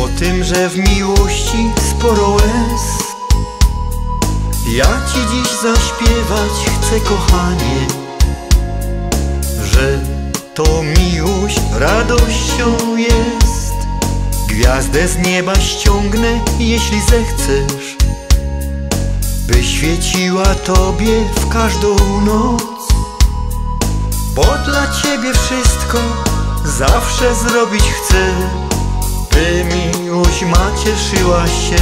tym, że w miłości sporo łez. Ja ci dziś zaśpiewać chcę, kochanie, że to miłość radością jest. Gwiazdę z nieba ściągnę, jeśli zechcesz, by świeciła tobie w każdą noc. Bo dla ciebie wszystko zawsze zrobić chcę, by miłość ma cieszyła się.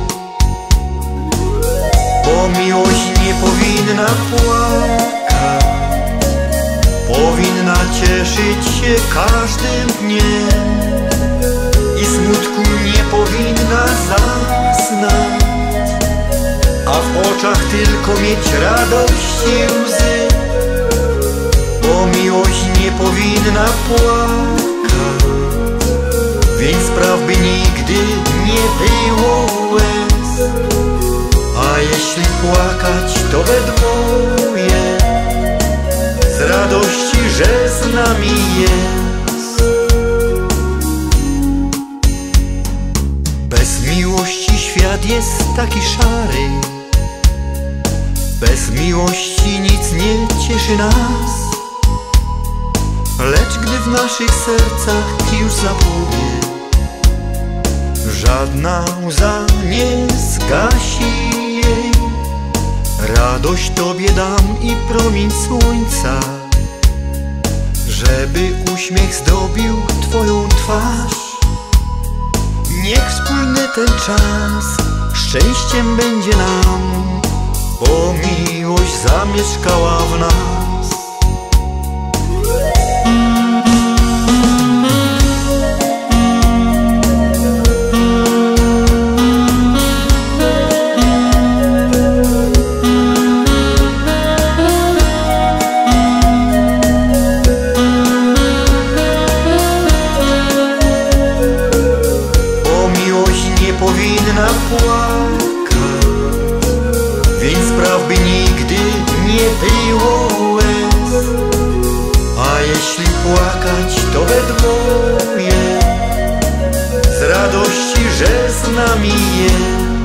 Bo miłość nie powinna płakać, powinna cieszyć się każdym dniem i smutku nie powinna zasnąć, a w oczach tylko mieć radość i łzy. Bo miłość nie powinna płakać, więc spraw by nigdy nie było łez. A jeśli płakać, to we dwoje, z radości, że z nami jest. Bez miłości świat jest taki szary, bez miłości nic nie cieszy nas. Lecz gdy w naszych sercach już zapłonie, żadna łza nie zgasi jej. Radość tobie dam i promień słońca, żeby uśmiech zdobił twoją twarz. Niech wspólny ten czas szczęściem będzie nam, bo miłość zamieszkała w nas. Powinna płakać, więc spraw by nigdy nie było łez. A jeśli płakać, to we dwoje, z radości, że z nami jest.